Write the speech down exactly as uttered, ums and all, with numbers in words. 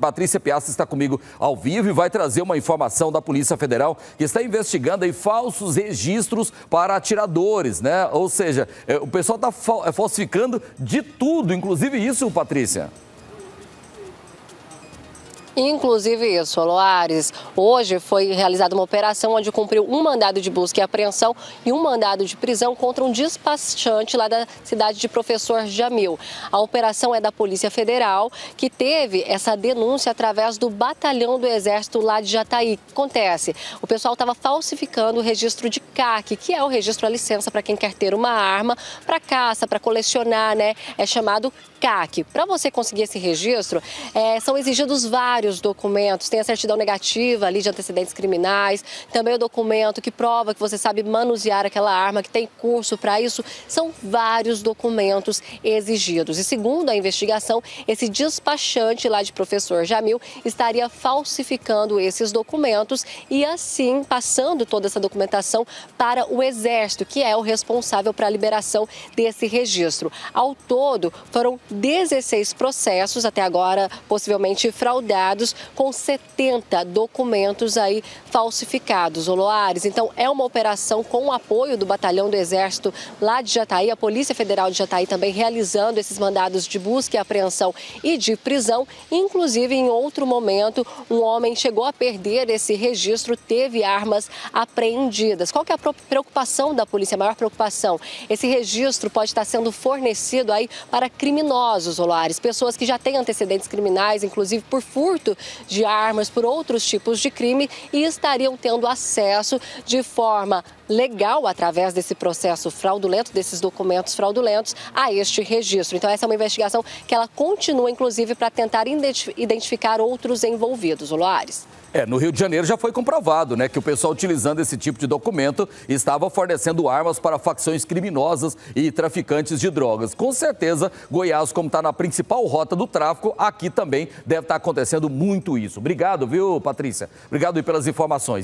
Patrícia Piazza está comigo ao vivo e vai trazer uma informação da Polícia Federal que está investigando aí falsos registros para atiradores, né? Ou seja, o pessoal está falsificando de tudo, inclusive isso, Patrícia. Inclusive isso, Loares. Hoje foi realizada uma operação onde cumpriu um mandado de busca e apreensão e um mandado de prisão contra um despachante lá da cidade de Professor Jamil. A operação é da Polícia Federal, que teve essa denúncia através do batalhão do Exército lá de Jataí. Acontece, o pessoal estava falsificando o registro de C A C, que é o registro, a licença para quem quer ter uma arma para caça, para colecionar, né? É chamado C A C. Para você conseguir esse registro, é, são exigidos vários documentos. Tem a certidão negativa ali de antecedentes criminais, também o documento que prova que você sabe manusear aquela arma, que tem curso para isso. São vários documentos exigidos. E segundo a investigação, esse despachante lá de Professor Jamil estaria falsificando esses documentos e assim passando toda essa documentação para o Exército, que é o responsável para a liberação desse registro. Ao todo, foram dezesseis processos até agora, possivelmente fraudados, com setenta documentos aí falsificados, Loares. Então, é uma operação com o apoio do Batalhão do Exército lá de Jataí, a Polícia Federal de Jataí também realizando esses mandados de busca e apreensão e de prisão. Inclusive, em outro momento, um homem chegou a perder esse registro, teve armas apreendidas. Qual que é a preocupação da polícia? A maior preocupação? Esse registro pode estar sendo fornecido aí para criminosos, Loares, pessoas que já têm antecedentes criminais, inclusive por furto de armas, por outros tipos de crime, e estariam tendo acesso de forma legal, através desse processo fraudulento, desses documentos fraudulentos, a este registro. Então, essa é uma investigação que ela continua, inclusive, para tentar identificar outros envolvidos, Loares. É, no Rio de Janeiro já foi comprovado, né, que o pessoal utilizando esse tipo de documento estava fornecendo armas para facções criminosas e traficantes de drogas. Com certeza, Goiás, como está na principal rota do tráfico, aqui também deve estar acontecendo muito isso. Obrigado, viu, Patrícia? Obrigado aí pelas informações.